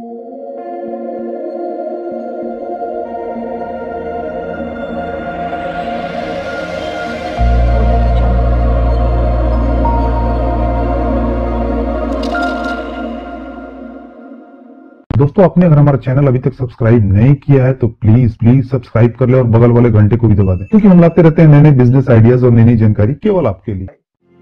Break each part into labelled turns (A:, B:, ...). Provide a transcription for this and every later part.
A: दोस्तों, आपने अगर हमारा चैनल अभी तक सब्सक्राइब नहीं किया है तो प्लीज सब्सक्राइब कर ले और बगल वाले घंटे को भी दबा दें, क्योंकि हम लाते रहते हैं नए नए बिजनेस आइडियाज और नई नई जानकारी केवल आपके लिए।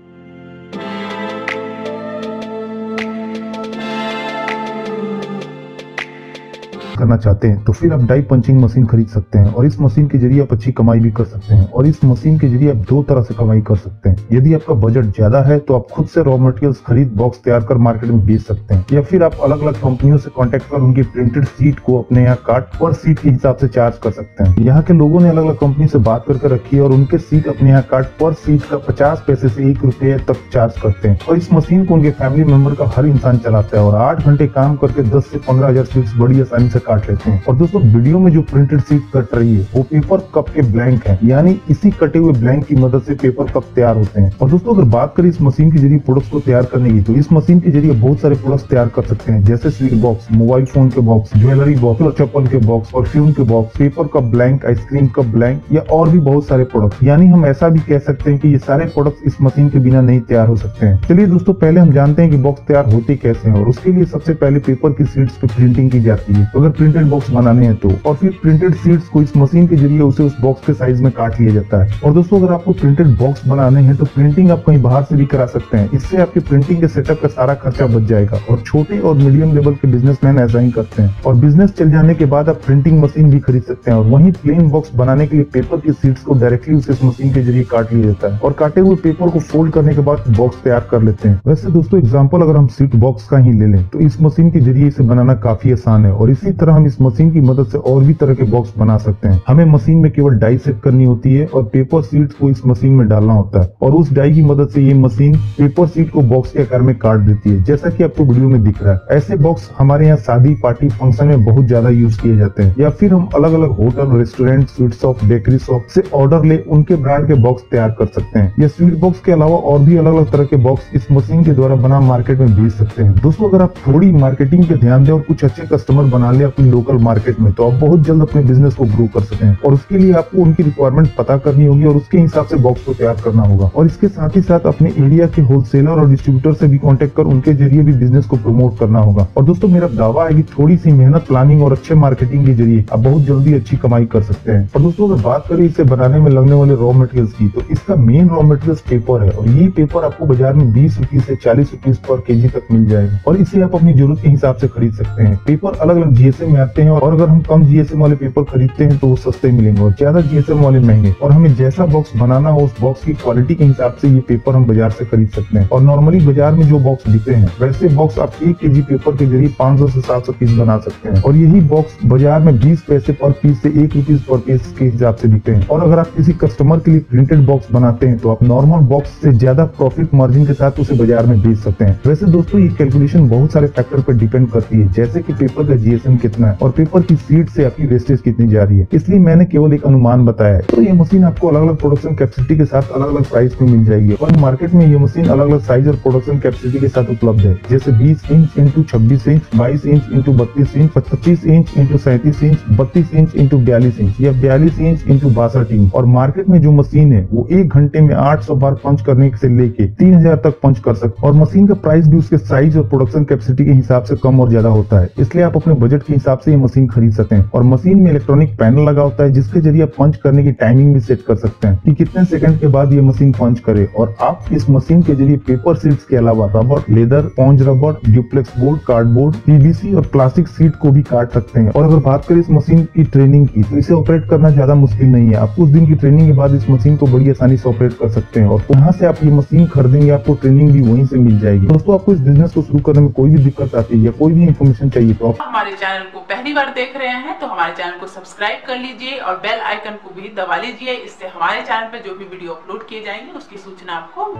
A: करना चाहते हैं तो फिर आप डाई पंचिंग मशीन खरीद सकते हैं और इस मशीन के जरिए आप अच्छी कमाई भी कर सकते हैं। और इस मशीन के जरिए आप दो तरह से कमाई कर सकते हैं। यदि आपका बजट ज्यादा है तो आप खुद से रॉ मटेरियल्स खरीद बॉक्स तैयार कर मार्केट में बेच सकते हैं, या फिर आप अलग अलग कंपनियों से कांटेक्ट कर उनकी प्रिंटेड सीट को अपने यहाँ काट पर सीट के हिसाब से चार्ज कर सकते हैं। यहाँ के लोगों ने अलग अलग कंपनी से बात करके रखी है और उनके सीट अपने यहाँ काट पर सीट का 50 पैसे से 1 रुपये तक चार्ज करते हैं। और इस मशीन को उनके फैमिली मेंबर का हर इंसान चलाता है और 8 घंटे काम करके 10 से 15 हजार सीट्स बड़ी आसानी से काट लेते हैं। और दोस्तों, वीडियो में जो प्रिंटेड सीट कट रही है वो पेपर कप के ब्लैंक है, यानी इसी कटे हुए ब्लैंक की मदद से पेपर कप तैयार होते हैं। और दोस्तों, अगर बात करें इस मशीन के जरिए प्रोडक्ट्स को तैयार करने की, तो इस मशीन के जरिए बहुत सारे प्रोडक्ट्स तैयार कर सकते हैं, जैसे स्वीट बॉक्स, मोबाइल फोन के बॉक्स, ज्वेलरी बॉक्स और चप्पल के बॉक्स, परफ्यूम के box, paper cup blank, ice cream cup blank या और भी बहुत सारे प्रोडक्ट। यानी हम ऐसा भी कह सकते हैं कि ये सारे प्रोडक्ट्स इस मशीन के बिना नहीं तैयार हो सकते हैं। चलिए दोस्तों, पहले हम जानते हैं कि बॉक्स तैयार होते कैसे हैं, और उसके लिए सबसे पहले पेपर की शीट्स पे प्रिंटिंग की जाती है अगर प्रिंटेड बॉक्स बनाने हैं तो, और फिर प्रिंटेड सीट्स को इस मशीन के जरिए उसे उस बॉक्स के साइज में काट लिया जाता है। और दोस्तों, अगर आपको प्रिंटेड बॉक्स बनाने हैं तो प्रिंटिंग आप कहीं बाहर से भी करा सकते हैं। इससे आपके प्रिंटिंग के सेटअप का सारा खर्चा बच जाएगा। और छोटे और मीडियम लेवल के बिजनेसमैन ऐसा ही करते हैं। और बिजनेस चल जाने के बाद आप प्रिंटिंग मशीन भी खरीद सकते हैं। और वहीं प्लेन बॉक्स बनाने के लिए पेपर की सीट्स को डायरेक्टली उस मशीन के जरिए काट लिया जाता है और काटे हुए पेपर को फोल्ड करने के बाद बॉक्स तैयार कर लेते हैं। वैसे दोस्तों, एग्जाम्पल अगर हम सीट बॉक्स का ही ले लें तो इस मशीन के जरिए इसे बनाना काफी आसान है। और इसी तरह हम इस मशीन की मदद से और भी तरह के बॉक्स बना सकते हैं। हमें मशीन में केवल डाई सेट करनी होती है और पेपर सीट्स को इस मशीन में डालना होता है, और उस डाई की मदद से ये मशीन पेपर सीट को बॉक्स के आकार में काट देती है, जैसा कि आपको वीडियो में दिख रहा है। ऐसे बॉक्स हमारे यहाँ शादी, पार्टी, फंक्शन में बहुत ज्यादा यूज किए जाते हैं। या फिर हम अलग अलग hotel, restaurant, sweet shop, bakery shop से ऑर्डर ले उनके ब्रांड के बॉक्स तैयार कर सकते हैं। या स्वीट बॉक्स के अलावा और भी अलग अलग तरह के बॉक्स इस मशीन के द्वारा बना मार्केट में बेच सकते हैं। दोस्तों, अगर आप थोड़ी मार्केटिंग पे ध्यान दें और कुछ अच्छे कस्टमर बना ले अपनी लोकल मार्केट में, तो आप बहुत जल्द अपने बिजनेस को ग्रो कर सकते हैं। और उसके लिए आपको उनकी रिक्वायरमेंट पता करनी होगी और उसके हिसाब से बॉक्स को तैयार करना होगा। और इसके साथ ही साथ अपने एरिया के होलसेलर और डिस्ट्रीब्यूटर से भी कांटेक्ट कर उनके जरिए भी बिजनेस को प्रमोट करना होगा। और दोस्तों, मेरा दावा है कि थोड़ी सी मेहनत, प्लानिंग और अच्छे मार्केटिंग के जरिए आप बहुत जल्दी अच्छी कमाई कर सकते हैं। और दोस्तों, अगर बात करें इसे बनाने में लगने वाले रॉ मटेरियल्स की, तो इसका मेन रॉ मटेरियल्स पेपर है। और ये पेपर आपको बाजार में 20 रुपीज से 40 रुपीज पर केजी तक मिल जाएगा और इसे आप अपनी जरूरत के हिसाब से खरीद सकते हैं। पेपर अलग अलग जीएसएम में आते हैं और अगर हम कम जीएसएम वाले पेपर खरीदते हैं तो वो सस्ते मिलेंगे और ज्यादा जीएसएम वाले महंगे। और हमें जैसा बॉक्स बनाना हो उस बॉक्स की क्वालिटी के हिसाब से ये पेपर हम बाजार से खरीद सकते हैं। और नॉर्मली बाजार में जो बॉक्स बिकते हैं वैसे बॉक्स आप 1 केजी पेपर के जरिए 500 से 700 पीस बना सकते हैं। और यही बॉक्स बाजार में 20 पैसे पर पीस से 1 रुपीज पर पीस के हिसाब से बिकते हैं। और अगर आप किसी कस्टमर के लिए प्रिंटेड बॉक्स बनाते हैं तो आप नॉर्मल बॉक्स से ज्यादा प्रॉफिट मार्जिन के साथ उसे बाजार में बेच सकते हैं। वैसे दोस्तों, ये कैलकुलेशन बहुत सारे फैक्टर पर डिपेंड करती है, जैसे कि पेपर का जीएसएम कितना है और पेपर की सीट से आपकी वेस्टेज कितनी जा रही है। इसलिए मैंने केवल एक अनुमान बताया है। तो ये मशीन आपको अलग अलग प्रोडक्शन कैपेसिटी के साथ अलग अलग प्राइस में मिल जाएगी। और मार्केट में ये मशीन अलग अलग साइज और प्रोडक्शन कैपेसिटी के साथ उपलब्ध है, जैसे 20 inch into 26 inch, 22 inch into 32 inch, 25 inch into 37 inch, 32 inch into 42 inch या 42 इंच इंटू 62 इंच। और मार्केट में जो मशीन है वो 1 घंटे में 800 बार पंच करने से लेके 3000 तक पंच कर सकते। और मशीन का प्राइस भी उसके साइज और प्रोडक्शन कैपेसिटी के हिसाब से कम और ज्यादा होता है, इसलिए आप अपने बजट के हिसाब से ये मशीन खरीद सकते हैं। और मशीन में इलेक्ट्रॉनिक पैनल लगा होता है जिसके जरिए आप पंच करने की टाइमिंग भी सेट कर सकते हैं कि कितने सेकंड के बाद ये मशीन पंच करे। और आप इस मशीन के जरिए पेपर सीट्स के अलावा rubber, leather, sponge rubber, duplex board, cardboard, PVC और प्लास्टिक सीट को भी काट सकते हैं। और अगर बात करें इस मशीन की ट्रेनिंग की, तो इसे ऑपरेट करना ज्यादा मुश्किल नहीं है। आप कुछ दिन की ट्रेनिंग के बाद इस मशीन को बड़ी आसानी से ऑपरेट कर सकते हैं और वहाँ से आप ये मशीन खरीदेंगे, आपको ट्रेनिंग भी वहीं से मिल जाएगी। दोस्तों, आपको इस बिजनेस को शुरू करने में कोई भी दिक्कत आती है या कोई भी इन्फॉर्मेशन चाहिए तो आप
B: हमारे चैनल को पहली बार देख रहे हैं तो हमारे चैनल को सब्सक्राइब कर लीजिए और बेल आइकन को भी दबा लीजिए। इससे हमारे चैनल पे जो भी वीडियो अपलोड किए जाएंगे उसकी सूचना आपको।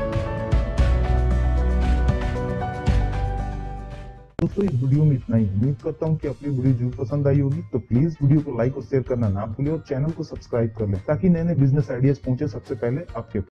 A: दोस्तों, इस वीडियो में इतना ही। उम्मीद करता हूँ कि आपकी वीडियो जरूर पसंद आई होगी। तो प्लीज वीडियो को लाइक और शेयर करना ना भूलिए और चैनल को सब्सक्राइब कर लें ताकि नए नए बिजनेस आइडियाज पहुंचे सबसे पहले आपके